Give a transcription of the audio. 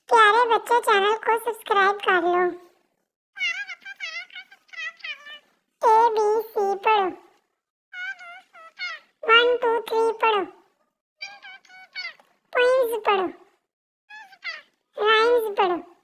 प्यारे बच्चों, चैनल को सब्सक्राइब कर लो। ABC पढ़ो। 1 2 3 पढ़ो। पोइम्स पढ़ो। राइम्स पढ़ो।